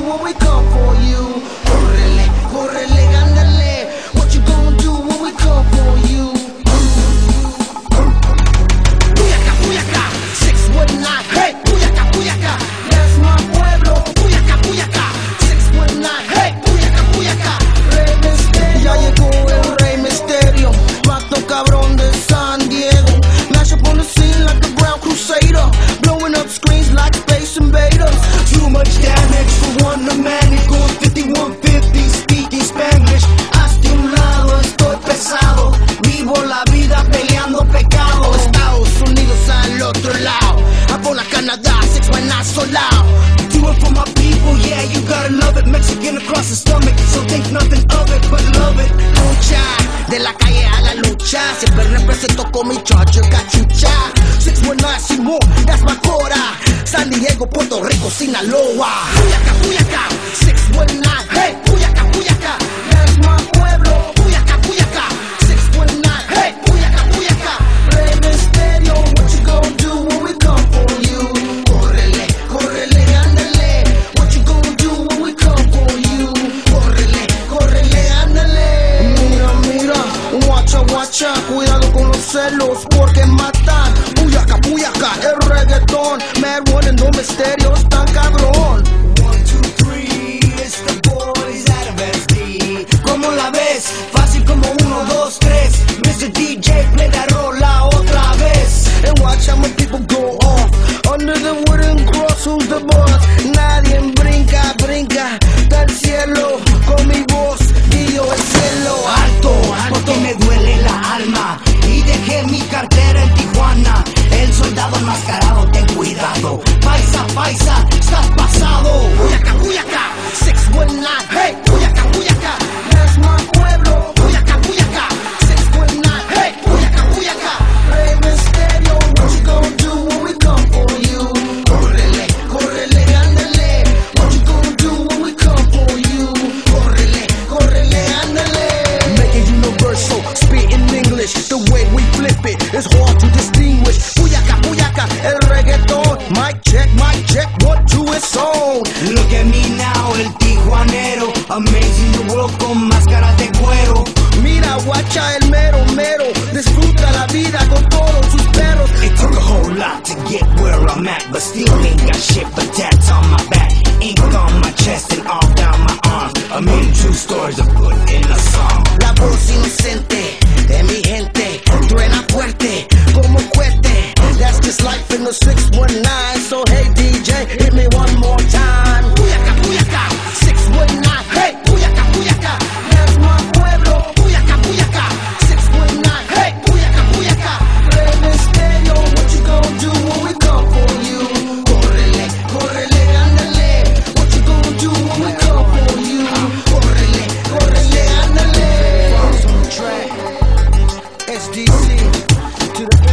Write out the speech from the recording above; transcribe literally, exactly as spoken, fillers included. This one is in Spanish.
when we come for you? Córrele, córrele, ándale. What you gonna do when we come for you? Puyacá, Puyacá, six one nine. Hey, Puyacá, Puyacá, that's my pueblo. Puyacá, Puyacá, six one nine. Hey, Puyacá, Puyacá, Rey Misterio. Ya llegó el Rey Misterio, vato cabrón de San Diego. Mash up on the scene like a ground crusader, blowing up screens like space invaders. Too much damage for one man. He's going fifty-one fifty, speaking Spanish. Hasta un lado estoy pesado, vivo la vida peleando pecado. Estados Unidos al otro lado, Apona, Canadá, six one nine so loud. Do it for my people, yeah, you gotta love it. Mexican across the stomach, so think nothing of it, but love it. Lucha, de la calle a la lucha, siempre represento con mi chacho cachucha. six one nine Simón, that's my cora. San Diego, Puerto Rico, Sinaloa. Puyacá, Puyacá, six one nine. Hey, Puyacá, Puyacá, that's my pueblo. Puyacá, Puyacá, six one nine. Hey, Puyacá, Puyacá, Rey Misterio. What you gonna do when we come for you? Córrele, córrele, ándale. What you gonna do when we come for you? Córrele, córrele, ándale. Mira, mira, guacha, guacha, cuidado con los celos porque matan. Puyacá, Puyacá, el reggaetón. Mad One and no misterios tan cabrón. One, two, three, it's the boys out of S D. ¿Cómo la ves? Fácil como uno, dos, tres. mister D J, play that rola otra vez. And watch how my people go off. Under the wooden cross, who's the boss? Nadie brinca, brinca del cielo con mi voz y yo el cielo. Alto, alto, me duele la alma y dejé mi cartera en Tijuana. El soldado enmascarado, ten cuidado. Paisa, paisa, estás pasado. Puyacá, Puyacá, six one nine. Hey, Puyacá, Puyacá, that's my pueblo. Puyacá, Puyacá, six one nine. Hey, Puyacá, Puyacá, Rey Misterio. What you gonna do when we come for you? Córrele, córrele, ándale. What you gonna do when we come for you? Córrele, córrele, ándale. Make it universal, spit in English. The way we flip it is hard to distinguish. Puyacá, Puyacá, el reggaetón. Mic check, mic check, one, two, it's on. Look at me now, el tijuanero. Amazing the world con máscara de cuero. Mira, guacha, el mero, mero. Disfruta la vida con todos sus perros. It took a whole lot to get where I'm at, but still ain't got shit but tats on my back, ink on my chest and all down my arms. A million true stories to put in a song. La voz inocente de mi gente truena fuerte como cohete. That's just life in the six one nine. So hey D J, hit me one more time. Puyacá, Puyacá, six one nine. Hey, Puyacá, Puyacá, that's my pueblo. Puyacá, Puyacá, six one nine. Hey, Puyacá, Puyacá, Rey Misterio. What you gonna do when we come for you? Córrele, córrele, ándale. What you gonna do when we come for you? Córrele, córrele, ándale. First on the track, S D C to the